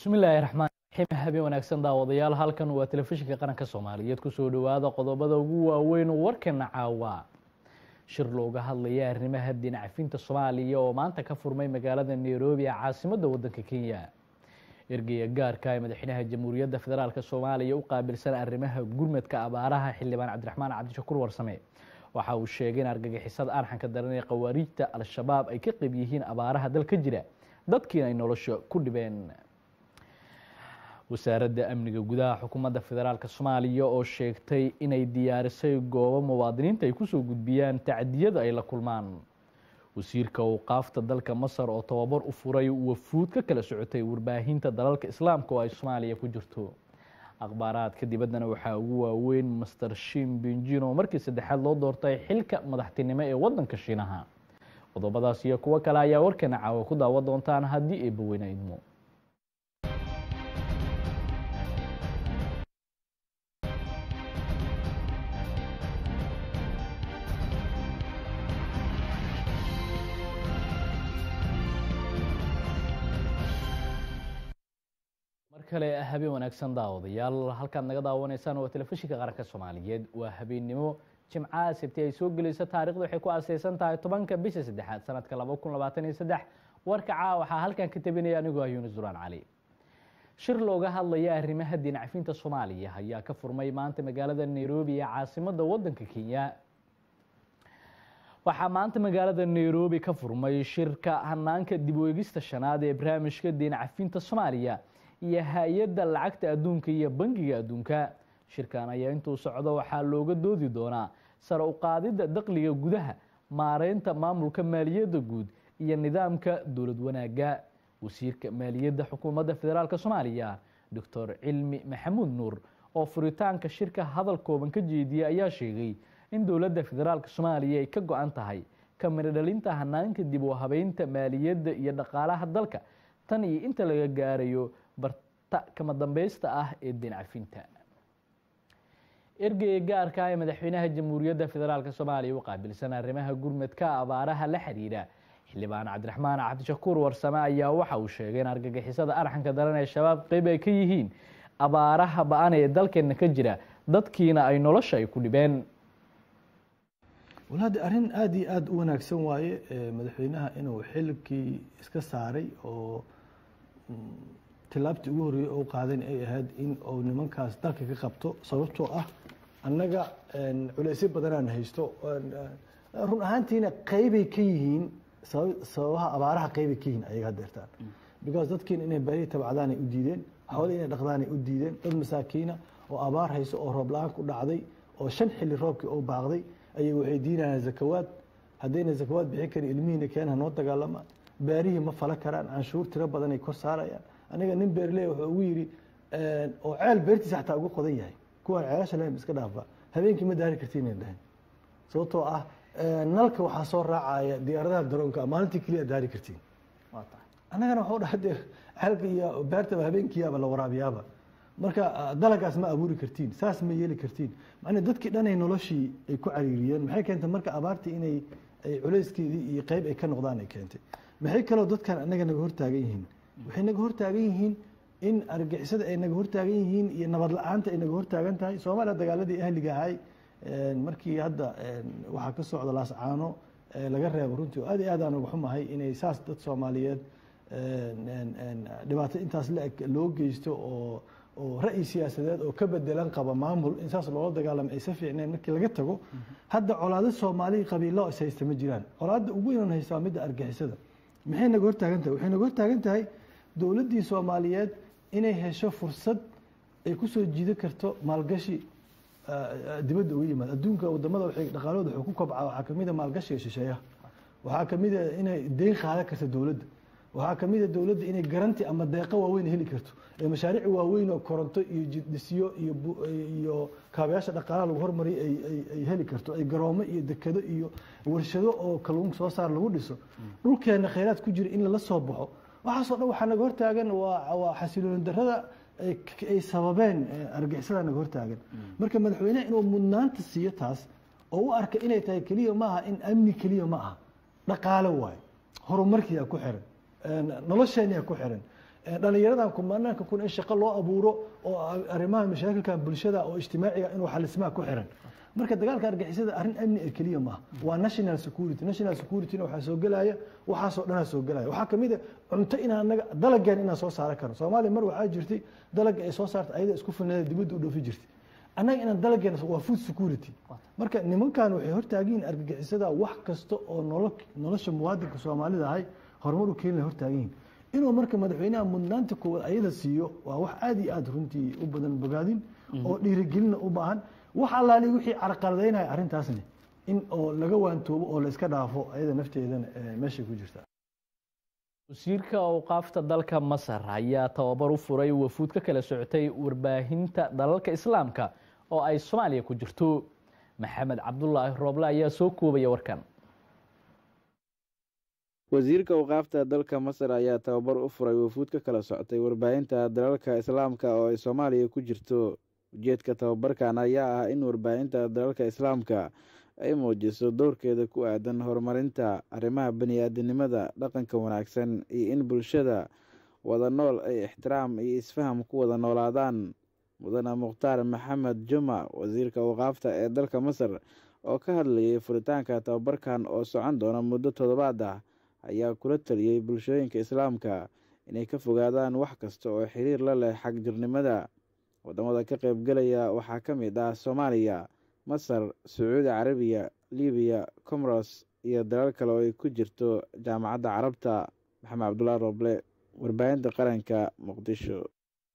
bismillaahi raxmaan raxiim habeen wanaagsan daawadayaal halkan waa telefishinka qaranka Soomaaliyeed ku soo dhawaada qodobada ugu waaweyn warkana caawa shir looga hadlaya arrimaha dinacafinta Soomaaliya oo maanta ka furmay magaalada Nairobi ee caasimadda waddanka Kenya ergeyga gaarka ah madaxweynaha Jamhuuriyadda Federaalka Soomaaliya u qaabilsan arrimaha gurmadka abaaraha xildhibaan Cabdiraxmaan Cabdishakuur Warsame waxa uu sheegay in argagixisada arxanka daran ee qawaariijta al-shabaab ay ka qayb yihiin abaaraha dalka jira dadkiina ay nolosha ku dhibeen wasaaradda amniga gudaha xukuumadda federaalka Soomaaliya oo sheegtay inay diyaarisay goobo muwaadiniinta ay ku soo gudbiyaan tacdiyada ay la kulmaan wasiirka awqaafta dalka Masar oo tababar u furay wafuud ka kala socotay warbaahinta dalalka islaamka oo ay Soomaaliya ku jirto akhbaaraadka dibaddana waxaa ugu waaweyn Master Shin Benjino markii saddexaad loo doortay xilka madaxtinimo ee waddanka Shiinaha qodobadaas iyo kuwa kale ayaa warkana caawa ku daawan doontaan haddii ay baweynaydmo kale habeen wanaagsan daawadayaal halkaan naga daawanaysaan waa telefishinka qaranka Soomaaliyeed waa habeenimo Jimcaha Sabti ay soo galayso taariikhdu waxay ku aasaysan tahay 10ka bisha 3 sanadka 2023 warka caawa waxa halkaan ka tabinaya anigu Yunus Duraan Cali shir looga hadlaya arrimaha dinacafinta Soomaaliya ayaa ka furmay maanta magaalada Nairobi ee caasimadda waddanka Kenya waxaa maanta magaalada Nairobi ka furmay shirka hanaanka dib u eegista shanaad ee barnaamijka dinacafinta Soomaaliya iyo hay'adda lacagta adduunka iyo bangiga adduunka shirkan ayaa intuu socdo waxaa looga doodi doonaa sare u qaadida dakhliga gudaha maareynta maamulka maaliyadda guud iyo nidaamka dowlad wanaagga wasiirka maaliyadda xukuumadda federaalka Soomaaliya Dr. Cilmi Maxamuud Nuur oo furitaanka shirka hadal kooban ka jeediyay ayaa sheegay in dowladda federaalka Soomaaliya ay ka go'an tahay ka mid dhalinta hanaanka dib u habeynta maaliyadda iyo dhaqaalaha dalka tan iyo inta laga gaarayo barta kama dambaysta ah ee dinacafinta ergeyga gaarka ah madaxweynaha Jamhuuriyadda Federaalka Soomaaliya u qaabilsan arrimaha gurmadka abaaraha la xiriira xildhibaan Cabdiraxmaan Cabdishakuur Warsame ayaa waxa uu sheegay in argagixisada arxanka daran ee shabaab qayb ay ka yihiin abaaraha ba'an ee dalkeena ka jira dadkiina ay nolosha ay ku dhibeen walaad arrin aad iyo aad u wanaagsan waaye madaxweynaha inuu xilkii iska saaray oo tilaabtii ugu horreeyay oo qaadan ay ahayd in uu nimankaas dalka ka qabto sababtoo ah annaga culeysyo badanaan haysto run ahaantiina qaybay ka yihiin sababaha abaaraha qaybay ka yihiin ayaga hadeertaan because dadkiina inay bari tabcadaan ay u diideen xoolo inay dhaqdaan ay u diideen dad masaakiina oo abaar hayso oo roob la'aan ku dhacday oo 5 xilli roobkii oo baaqday ayay waxay diinayaan zakawaad haddayna zakawaad bixin karin ilmihiina keenha noo dagaalama baarihii ma fala karaan canshuur tiro badan ay kor saarayaan aniga nin beerley wuxuu ugu yiri oo ceel beertiisa xataa ugu qodan yahay kuwan ceelasha leh iska dhaafa habeenkii ma daari kartiin inay dhahan sababtoo ah nalka waxaa soo raacaya diyaaradaha daroonka maalintii kaliya daari kartiin annagana wuxuu dhahay ceelka iyo beerta habeenkiiba la waraabiyaaba marka dalagaas ma abuuri kartiin saas ma yeeli kartiin macna dadkii dhan ay noloshii ay ku cariiriyeen maxay keentay marka abaartii inay ay culeyskeedii iyo qayb ay ka noqdaan ay keentay maxay kaloo dadkan annaga naga hortaagan yihiin waxay naga hortaagan yihiin in argagixisada ay naga hortaagan yihiin iyo nabad la'aanta ay naga hortaagan tahay Soomaaliya dagaaladii ahliga ahay markii hadda waxa ka socda laascaano laga reebo runtii aad iyo aad aan ugu xumahay inay saas dad Soomaaliyeed dhibaato intaas loo geysto oo ra'yi siyaasadeed oo ka bedelan qaba maamul in saas loo dagaalamo ay safiicneen markii laga tago hadda colaado Soomaali qabiilo ay haysta ma jiraan colaado ugu weyn oo haysta mid argagixisada maxay naga hortaagan tahay waxay naga hortaagan tahay dowladdii Soomaaliyeed inay hesho fursad ay ku soo jiido karto maalgashi dibadda uga yimaad adduunka wadamada waxay dhaqaalooda wuxuu ku kobcaa waxaa kamid ah maalgashiga shisheeyaha waxaa kamid ah inay deyn qaadan karto dowladda waxaa kamid ah dowladda inay garanti ama deeqo waaweyn heli karto ee mashaariic waaweyn oo koronto iyo jidisiyo iyo kaabayaasha dhaqaalaha lagu hormariyo ay heli karto ay garoomo iyo dekado iyo warshado oo kalluun soo saar lagu dhiso dhulkeena kheyraad ku jira in la soo baxo waxaasoo dhan waxaa naga hortaagan waa xasilooni darrada ay sababeen argagixisada naga hortaagan marka madaxweynaha inuu mudnaanta siiyo taas oo u arka inay tahay keliya maaha in amni keliya ma aha dhaqaale waayo horumarkiyaa ku xiran nolosheena ku xiran dhalinyaradan kumanaanka kun in shaqo loo abuuro oo arrimaha mashaakilkan bulshada oo ijtimaaciga inuu xalismaa ku xiran marka dagaalka argixisada arrin amni kaliya ma waa national security waxa soo galaya waxa soo dhanaa soo galaya waxa kamid ah cunto in anaga dalageen inaan soo saaro karno Soomaaliya mar waxa jirtay dalag ay soo saartay ayada isku filnaa dibadda u dhoofi jirtay anaga inaan dalageen waa food security marka nimankan waxay hortaagiin argixisada wax kasta oo nolosha muwaadinka Soomaalida ahay horumar u keenay hortaagiin inuu marka madaxweynaha mudnaanta koowaad ayada siiyo waa wax aad iyo aad runtii u badan bogaadin oo dhiirigelin u baahan waxa allaali wixii carqaladeynaya arrintaasna in oo laga waantoobo oo la iska dhaafo ayada nafteedana meesha ku jirta wasiirka awqaafta dalka Masar ayaa tababar u furay wafuud ka kala socotay warbaahinta dalalka islaamka oo ay Soomaaliya ku jirto Maxamed Cabdullaahi Rooble ayaa soo koobaya warkan wasiirka awqaafta dalka Masar ayaa tababar u furay wafuud ka kala socotay warbaahinta dalalka islaamka oo ay Soomaaliya ku jirto ujeedka tababarkan ayaa ah in warbaahinta dalalka islaamka ay muujiso doorkeeda ku aadan horumarinta arrimaha bani'aadanimada dhaqanka wanaagsan iyo in bulshada wada nool ay ixtiraam iyo isfaham ku wada noolaadaan mudane Mukhtaar Maxamed Juma wasiirka awqaafta ee dalka Masar oo ka hadlayay furitaanka tababarkan oo socon doona muddo 7 ah ayaa kula taliyay bulshooyinka islaamka inay ka fogaadaan wax kasta oo xiriir la leh xagjirnimada wadamada ka qayb galaya waxaa ka mid ah Soomaaliya Masar Sacuudi Carabiya Liibiya Comoros iyo dalal kale oo ay ku jirto jaamacadda Carabta Maxamed Cabdullaahi Rooble warbaahinta qaranka Muqdisho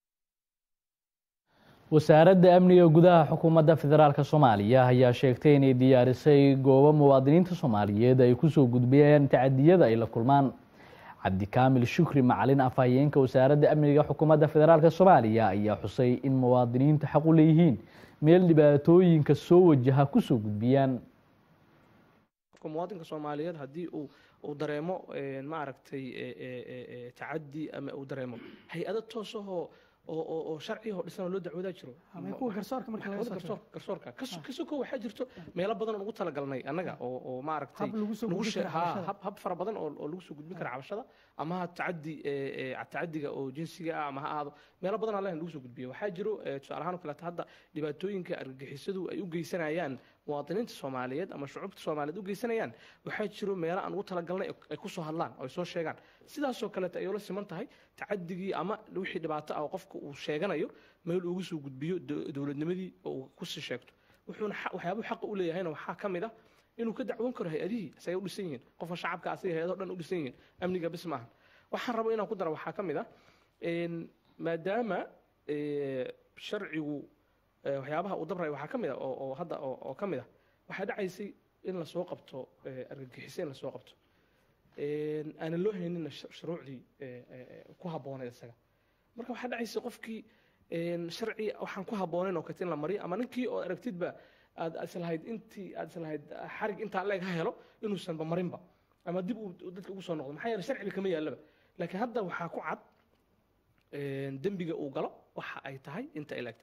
wasaaradda amniga gudaha xukuumadda federaalka Soomaaliya ayaa sheegtay inay diyaarisay goobo muwaadiniinta Soomaaliyeed ay ku soo gudbiyeen tacadiyada ay la kulmaan Cabdi Kaamil Shukri Macalin afhayeenka wasaaradda amniga xukuumadda federaalka Soomaaliya ayaa xusay in muwaadiniinta xaq u leeyihiin meel dhibaatooyinka soo wajaha ku soo gudbiyaan muwaadinka Soomaaliyeed hadii uu dareemo ma aragtay tacaddi ama uu dareemo hay'ado toos oo sharci oo dhisan loo dacwada jiro ama kuwa garsoorka marka laga soo garsoorka kasoo waxa jirto meelo badan oo ugu talagalnay annaga oo ma aragtay hab fara badan oo lagu soo gudbin kara cabashada ama tacaddiga oo jinsiga ah ama ha aado meelo badan Allah lagu soo gudbiyo waxa jiro tusaale ahaan kale hadda dhibaatooyinka argagixisadu ay u geysanayaan muwaadiniinta Soomaaliyeed ama shucuubta Soomaaliyeed u geysanayaan waxa jiro meelo aan ugu talagalnay ay ku soo hadlaan oo soo sheegaan sidaas oo kale ay la siman tahay tacaddigii ama wixii dhibaato ah qofka uu sheeganayo meel ugu soo gudbiyo dawladnimadii oo ku sii sheegto waxyaabo xaq u leeyahayna waxa kamid ah inuu ka dacwoon karo hay'adihii say u dhisan yihiin qofka shacabka asay hay'ado dhan u dhisan yihiin amniga bis maahan waxaan rabo inaan ku daro waxa kamid ah maadaama sharcigu waxyaabaha uu dabray waxa kamid ah oo hadda oo kamid ah waxa dhacaysay in la soo qabto argagixiseen la soo qabto aan loo haynin shuruucdii ku habboonayd isaga marka waxa dhacaysay qofkii sharci waxaan ku habboonayn oo ka tin la mariyo ama ninkii oo aragtidba aad islahayd xarig inta leeg ha helo inuusan ba marinba ama dib uu dadka ugu soo noqdo maxaa yeelay sharciga kama yaalaba laakiin hadda waxa ku cad dambiga uu galo waxa ay tahay inta ilaagta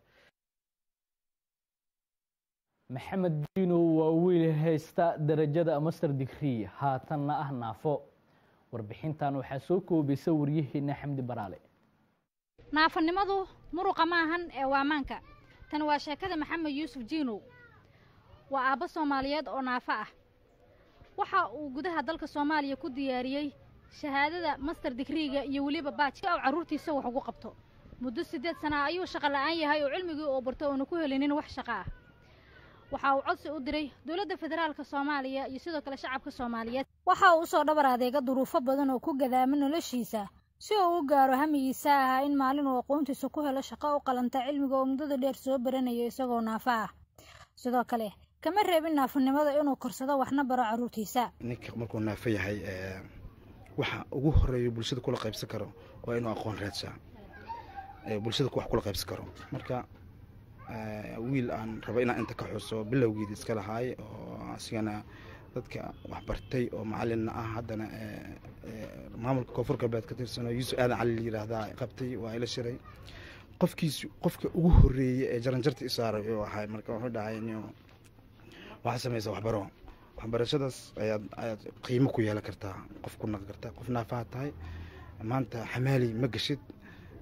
maxamed diino waa wiil haysta darajada master degree haatanna ah naafo warbixintan waxaa soo koobisa waryaheena Xamdi Baraale naafanimadu muruqa maahan ee waamaanka tan waa sheekada Maxamed Yuusuf Jiino waa aabba Soomaaliyeed oo naafo ah waxa uu gudaha dalka Soomaaliya ku diyaariyay shahaadada master degree-ga iyo waliba baajka oo caruurtiisa wax ugu qabto muddo 8 sano ayuu shaqo la'aan yahay oo cilmigii uu bartay oo ku helinin wax shaqo ah waxa uu codsi u diray dawladda federaalka Soomaaliya iyo sidoo kale shacabka Soomaaliyeed waxa uu soo dhabar adeega duruufo badan oo ku gadaamay noloshiisa si uu u gaaro hamigiisa ah in maalin uu aqoontiisa ku helo shaqo u qalanta cilmiga oo muddo dheer soo baranayay isagoo naafo ah sidoo kale kama reebin naafanimada inuu korsado waxna baro caruurtiisa ninka markuu naafo yahay waxa ugu horeeyo bulshada kula qaybsan karo waa inuu aqoon raadsaa bulshada wax kula qaybsan karo marka wiil aan rabo inaan inta ka xuso bilowgeeda iska lahaay oo asigana dadka wax bartay oo macallin ah haddana maamulka koonfur galbeed ka tirsan oo Yuusuf Aadan Cali yiraahdaa qabtay waa ila shiray qofka ugu horeeyay ee jaranjarta isaaray oo ahay marka wuxuu dhahay inuu waxa sameeyay waxbarashadaas ayaad qiimo ku yeelan kartaa qof ku naqan kartaa qof naafaha tahay maanta xamaali ma gashid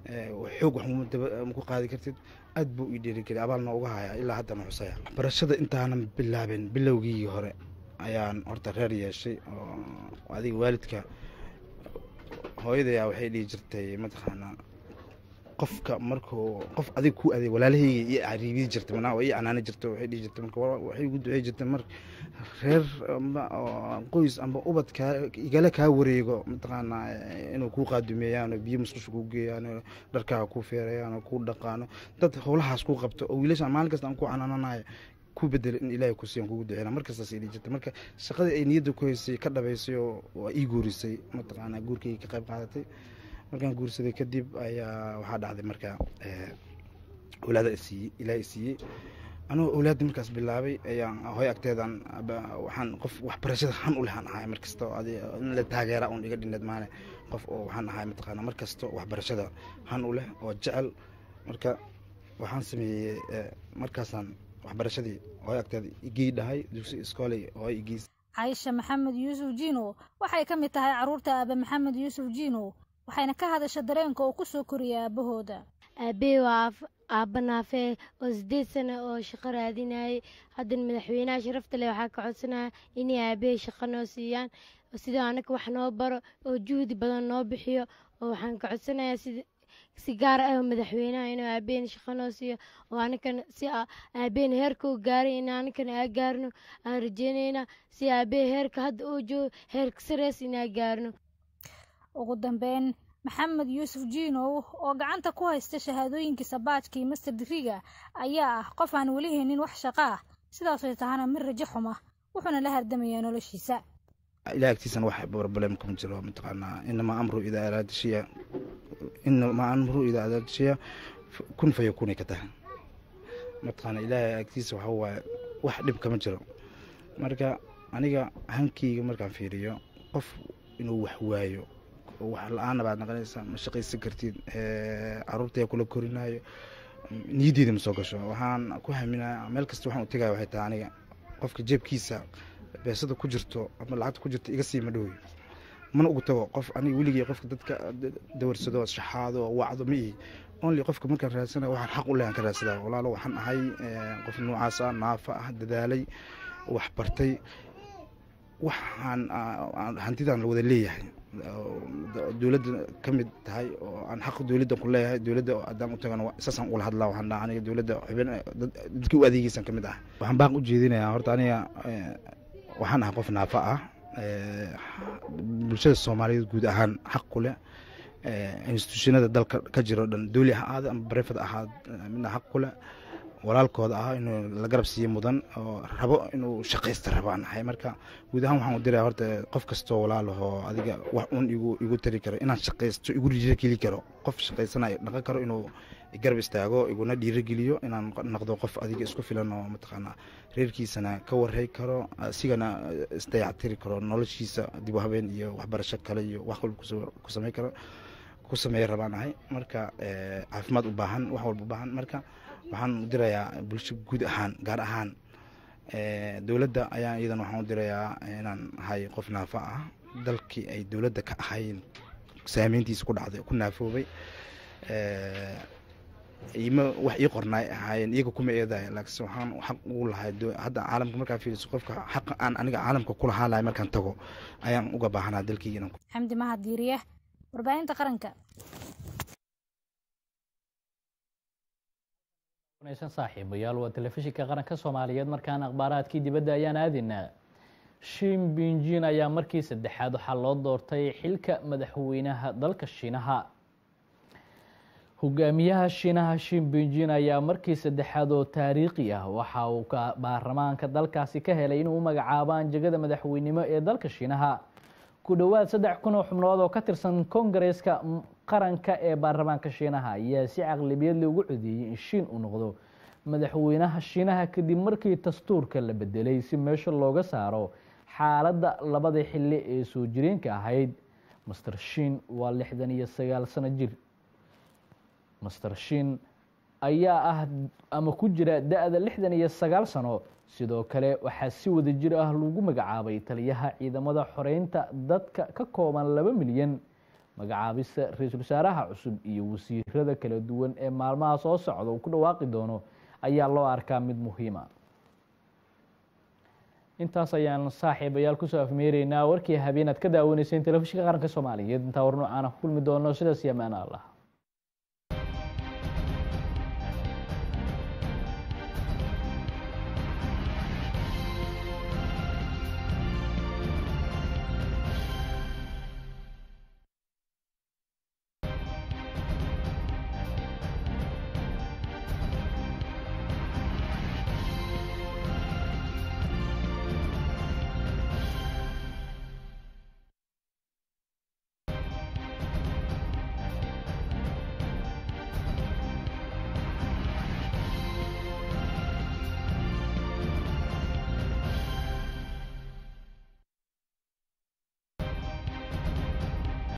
xoog wax ma ku qaadi kartid aad buu ii dhiirigeliyay abaalna uga hayaa ilaa haddana xusaya waxbarashada intaanan bilaabin bilowgii hore ayaan horta reer yeeshay oo adiga waalidka hooyadaya waxay dhihi jirtay mataqaanaa qofka markuu qof adiga ku adeeg walaalahayga iyo cariibidi jirtay manaa oo ii canaani jirtay waxay dhihi jirtay marka waxay ugu ducey jirtay mar reer qoys amba ubadka igala kaa wareego mataqaanaa inuu kuu qaadumeeyaan biyo musqusha kuu geeyaan dharkaaga kuu feerayaan kuu dhaqaano dad howlahaas kuu qabto oo wiilasha maalin kasta aan ku canaananayo ku bedel in ilaahay ku siiyan kugu duceena markastaas ay dhihi jirtay marka shaqadii ay niyadda ku haysay ka dhabaysay oo waa ii guurisay mataqaanaa guurkayga ka qayb qaadatay markaan guursaday kadib ayaa waxaa dhacday marka awlaada ilaahay siiyey anuu awlaadii markaas bilaabay ayaan hooy agteedan waxaan qof waxbarashada han u lehan ahay markasta oo in la taageera uun iga dhineed maane qof oo waxaan ahay mataqaanaa markasta waxbarashada han u leh oo jecel marka waxaan sameeyey markaasaan waxbarashadii hooy agteeda igii dhahay dugsi iskooley hooy igiis Caisha Maxamed Yuusuf Jiino waxay ka mid tahay caruurta Aabe Maxamed Yuusuf Jiino waxayna ka hadashay dareenka uu ku soo koriyay aabahooda aabbe waa aabba naafe oo 8 sano oo shaqo raadinayay haddana madaxweynaha sharafta leh waxaa ka codsanaya inay aabbe shaqo noo siiyaan sida anaga wax noo baro oo juhdi badan noo bixiyo oo waxaan ka codsanayaa si gaar ah madaxweynaha inuu aabbeena shaqo noo siiyo oo anagana si aabbeena heerka uu gaaray in anagana aan gaarno aan rajeynayna si aabbe heerka hadda uu joogo heerka sareys inaan gaarno ugu dambeyn Maxamed Yuusuf Jiino oo gacanta ku haysta shahaadooyinkiisa baajka iyo master degree-ga ayaa ah qof aan weli helin wax shaqo ah sidaas oo tahana mid rajo xuma wuxuuna la hardamayaa noloshiisa ilaahay agtiisana wax problem kuma jiro mataqaanaa inama amru idaa araada shiya kun fayakuni ka tahay mataqaanaa ilaahay agtiisa waxa waaye wax dhib kama jiro marka aniga hankeyga markaan fiiriyo qof inuu wax waayo wax la-aana baad naqanaysaa ma shaqaysan kartid caruurtaya kula korinayo niyaddeeda ma soo gasho waxaan ku haminaya meel kasta waxaan u tegaya waxay tahay aniga qofka jeebkiisa beesada ku jirto ama lacagta ku jirto iga sii ma dhowyo mana ugu tago qof aniga weligii qofka dadka dawarsado shaxaado wacdo ma ihi only qofka markaan raadsana waxaan xaq u leeyahan ka raadsadaa walaalo waxaan ahay qof noocaas ah naafa ah dadaalay wax bartay waxaan hantidan la wada leeyahay dawladda ka mid tahay oo aan xaq dawladda ku leeyahay dawladda haddaan u tagano saasaan ula hadlaa waxaan dhahaa aniga dawladda xubin dadkii u adeegaysan ka mid ah waxaan baaq u jeedinayaa horta aniga waxaan ahay qof naafa ah bulshada soomaaliyeed guud ahaan xaq ku leh institutionada dalka ka jiro dhan dawli ha ahaada ama barefad ahaad midna xaq ku leh walaalkooda ah inuu la garab siiyo mudan oo rabo inuu shaqaysta rabaan ahay marka guud ahaan waxaan u dirayaa horta qof kastoo walaalahoo adiga wax uun igu tari karo inaan shaqaysto igu dhiirigeli karo qof shaqaysanayo dhaqan karo inuu garab istaago iguna dhiirigeliyo inaan noqdo qof adiga isku filan oo mataqaanaa reerkiisana ka warhay karo asigana isdayactiri karo noloshiisa dib u habeen iyo waxbarasho kale iyo wax walba ku samayn karo ku sameeya rabaan ahay marka caafimaad u baahan wax walba u baahan marka waxaan u dirayaa bulsho guud ahaan gaar ahaan dawladda ayaa iyadana waxaan u dirayaa inaan ahay qof naafa ah dalkii ay dawladda ka ahayn saameyntiisa ku dhacday ku naafoobay wax ii qornaay ahaayeen iyaga kuma eedaya laakiin waxaan xaq ugu lahay hadda caalamka markaa fiiriso qofka xaqa aan aniga caalamka ku lahaan lahay markaan tago ayaan uga baahanaa dalkayga xamdi mahad diiriye warbaahinta qaranka saaxiibayaal waa telefishinka qaranka Soomaaliyeed markaan akhbaaraadkii dibadda ayaan aadinaa Xi Jinping ayaa markii saddexaad waxa loo doortay xilka madaxweynaha dalka Shiinaha hogaamiyaha Shiinaha Xi Jinping ayaa markii saddexaad oo taariikhi ah waxa uu baarlamaanka dalkaasi ka helay inuu magacaabaan jagada madaxweynimo ee dalka Shiinaha ku dhawaad 3,000 oo xubnood oo ka tirsan Koongareeska qaranka ee baarlamaanka Shiinaha ayaa si aqlabiyad leh ugu codeeyay in Shiin uu noqdo madaxweynaha Shiinaha kadib markii dastuurka la bedelay si meesha looga saaro xaaladda labada xilli ee soo jireenka ahayd Mr. Shiin waa 69 sano jir Mr. Shiin ayaa ah ama ku jira da'da 69 sano sidoo kale waxaa si wada jir ah lagu magacaabay taliyaha ciidamada xoreynta dadka ka kooban 2 milyan magacaabista ra-iisul wasaaraha cusub iyo wasiirada kala duwan ee maalmaha soo socda uu ku dhawaaqi doono ayaa loo arkaa mid muhiima. intaas ayaan saaxiibayaal kusoo afmeeraynaa warkii habeen aad ka daawanayseen telefishinka qaranka Soomaaliyeed. intaa war noocan ah kulmi doono sidaas iyo amaana Allah.